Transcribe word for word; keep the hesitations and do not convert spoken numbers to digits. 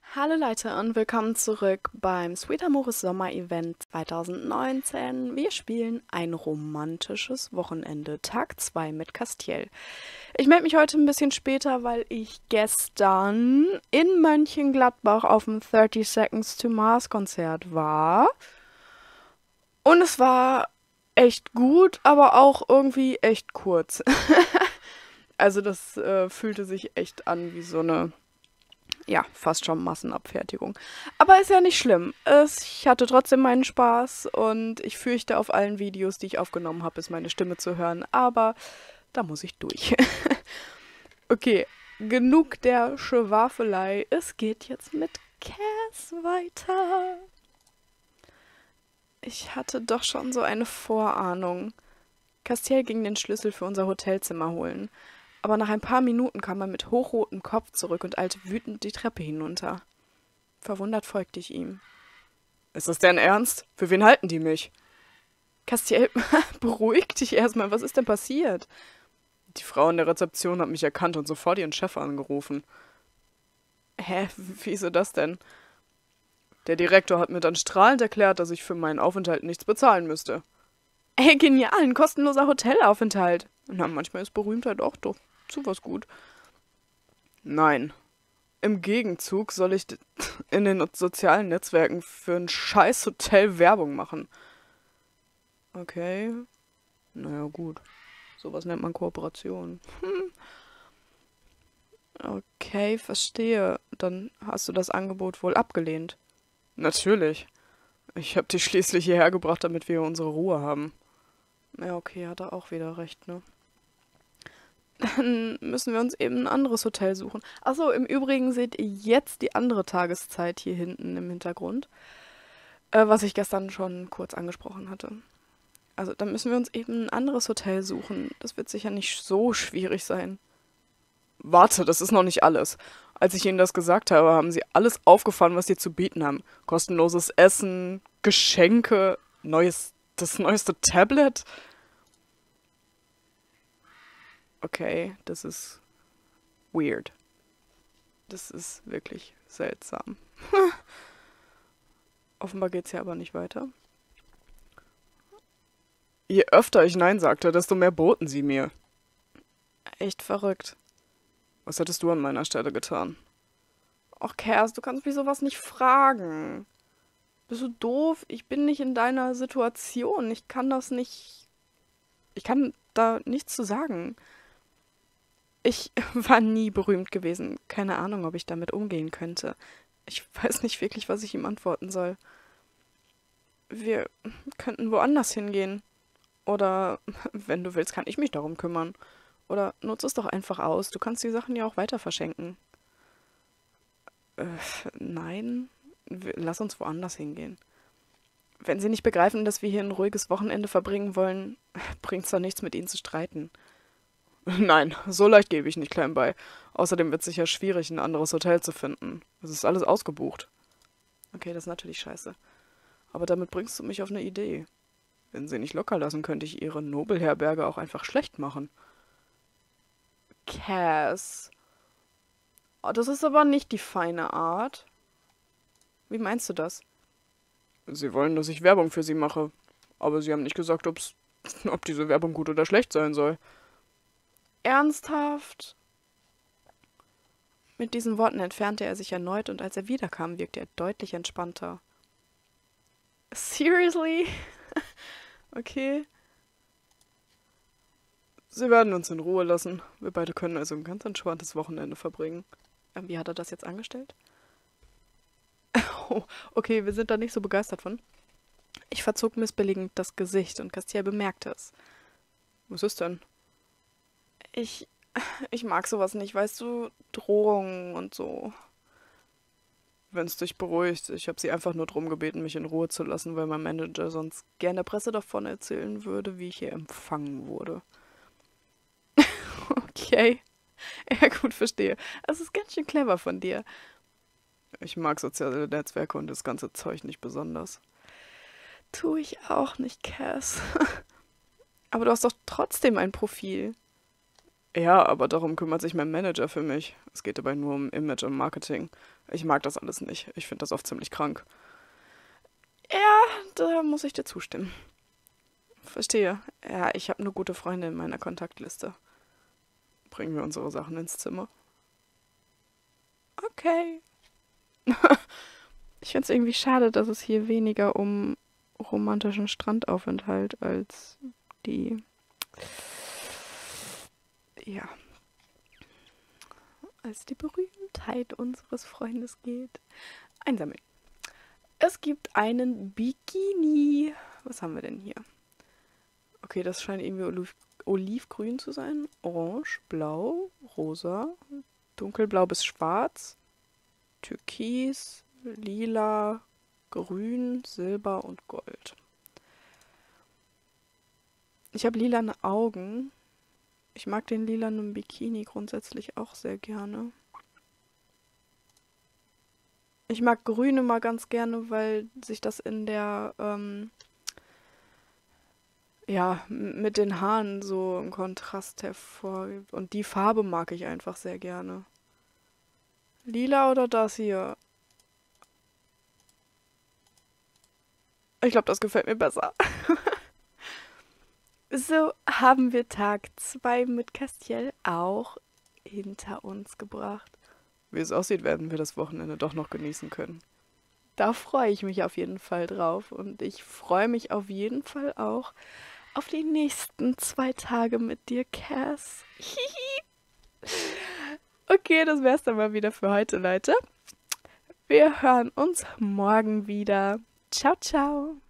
Hallo Leute und willkommen zurück beim Sweet Amoris Sommer-Event zwanzig neunzehn. Wir spielen ein romantisches Wochenende, Tag zwei mit Castiel. Ich melde mich heute ein bisschen später, weil ich gestern in Mönchengladbach auf dem thirty Seconds to Mars Konzert war. Und es war echt gut, aber auch irgendwie echt kurz. Also das äh, fühlte sich echt an wie so eine, ja, fast schon Massenabfertigung. Aber ist ja nicht schlimm. Es, ich hatte trotzdem meinen Spaß und ich fürchte, auf allen Videos, die ich aufgenommen habe, ist meine Stimme zu hören. Aber da muss ich durch. Okay, genug der Schwafelei. Es geht jetzt mit Cass weiter. Ich hatte doch schon so eine Vorahnung. Castiel ging den Schlüssel für unser Hotelzimmer holen. Aber nach ein paar Minuten kam er mit hochrotem Kopf zurück und eilte wütend die Treppe hinunter. Verwundert folgte ich ihm. Ist das dein Ernst? Für wen halten die mich? Castiel, beruhig dich erstmal. Was ist denn passiert? Die Frau in der Rezeption hat mich erkannt und sofort ihren Chef angerufen. Hä, wieso das denn? Der Direktor hat mir dann strahlend erklärt, dass ich für meinen Aufenthalt nichts bezahlen müsste. Ey, genial, ein kostenloser Hotelaufenthalt. Na, manchmal ist Berühmtheit auch doch zu was gut. Nein. Im Gegenzug soll ich in den sozialen Netzwerken für ein scheiß Hotel Werbung machen. Okay. Naja, gut. Sowas nennt man Kooperation. Hm. Okay, verstehe. Dann hast du das Angebot wohl abgelehnt. Natürlich. Ich habe dich schließlich hierher gebracht, damit wir unsere Ruhe haben. Ja, okay, hat er auch wieder recht, ne? Dann müssen wir uns eben ein anderes Hotel suchen. Achso, im Übrigen seht ihr jetzt die andere Tageszeit hier hinten im Hintergrund, äh, was ich gestern schon kurz angesprochen hatte. Also, dann müssen wir uns eben ein anderes Hotel suchen. Das wird sicher nicht so schwierig sein. Warte, das ist noch nicht alles. Als ich ihnen das gesagt habe, haben sie alles aufgefahren, was sie zu bieten haben. Kostenloses Essen, Geschenke, neues, das neueste Tablet. Okay, das ist weird. Das ist wirklich seltsam. Offenbar geht's ja aber nicht weiter. Je öfter ich Nein sagte, desto mehr boten sie mir. Echt verrückt. Was hättest du an meiner Stelle getan? Och, Kers, du kannst mich sowas nicht fragen. Bist du doof? Ich bin nicht in deiner Situation. Ich kann das nicht. Ich kann da nichts zu sagen. Ich war nie berühmt gewesen. Keine Ahnung, ob ich damit umgehen könnte. Ich weiß nicht wirklich, was ich ihm antworten soll. Wir könnten woanders hingehen. Oder, wenn du willst, kann ich mich darum kümmern. Oder nutz es doch einfach aus. Du kannst die Sachen ja auch weiter verschenken. Äh, nein. Wir, lass uns woanders hingehen. Wenn sie nicht begreifen, dass wir hier ein ruhiges Wochenende verbringen wollen, bringt's doch nichts, mit ihnen zu streiten. Nein, so leicht gebe ich nicht klein bei. Außerdem wird es sicher schwierig, ein anderes Hotel zu finden. Es ist alles ausgebucht. Okay, das ist natürlich scheiße. Aber damit bringst du mich auf eine Idee. Wenn sie nicht locker lassen, könnte ich ihre Nobelherberge auch einfach schlecht machen. Cass. Oh, das ist aber nicht die feine Art. Wie meinst du das? Sie wollen, dass ich Werbung für sie mache. Aber sie haben nicht gesagt, ob's, ob diese Werbung gut oder schlecht sein soll. Ernsthaft? Mit diesen Worten entfernte er sich erneut und als er wiederkam, wirkte er deutlich entspannter. Seriously? Okay. Sie werden uns in Ruhe lassen. Wir beide können also ein ganz entspanntes Wochenende verbringen. Ähm, wie hat er das jetzt angestellt? Oh, okay, wir sind da nicht so begeistert von. Ich verzog missbilligend das Gesicht und Castiel bemerkte es. Was ist denn? Ich, ich mag sowas nicht, weißt du, Drohungen und so. Wenn es dich beruhigt, ich habe sie einfach nur darum gebeten, mich in Ruhe zu lassen, weil mein Manager sonst gern der Presse davon erzählen würde, wie ich hier empfangen wurde. Okay. Ja gut, verstehe. Es ist ganz schön clever von dir. Ich mag soziale Netzwerke und das ganze Zeug nicht besonders. Tu ich auch nicht, Cass. Aber du hast doch trotzdem ein Profil. Ja, aber darum kümmert sich mein Manager für mich. Es geht dabei nur um Image und Marketing. Ich mag das alles nicht. Ich finde das oft ziemlich krank. Ja, da muss ich dir zustimmen. Verstehe. Ja, ich habe nur gute Freunde in meiner Kontaktliste. Bringen wir unsere Sachen ins Zimmer. Okay. Ich finde es irgendwie schade, dass es hier weniger um romantischen Strandaufenthalt als die, ja, als die Berühmtheit unseres Freundes geht. Einsammeln. Es gibt einen Bikini. Was haben wir denn hier? Okay, das scheint irgendwie oliv olivgrün zu sein. Orange, blau, rosa, dunkelblau bis schwarz, türkis, lila, grün, silber und gold. Ich habe lilane Augen. Ich mag den lilanen Bikini grundsätzlich auch sehr gerne. Ich mag grün immer ganz gerne, weil sich das in der, ähm, ja, m- mit den Haaren so im Kontrast hervorhebt. Und die Farbe mag ich einfach sehr gerne. Lila oder das hier? Ich glaube, das gefällt mir besser. So haben wir Tag zwei mit Castiel auch hinter uns gebracht. Wie es aussieht, werden wir das Wochenende doch noch genießen können. Da freue ich mich auf jeden Fall drauf und ich freue mich auf jeden Fall auch auf die nächsten zwei Tage mit dir, Cass. Okay, das wär's dann mal wieder für heute, Leute. Wir hören uns morgen wieder. Ciao, ciao.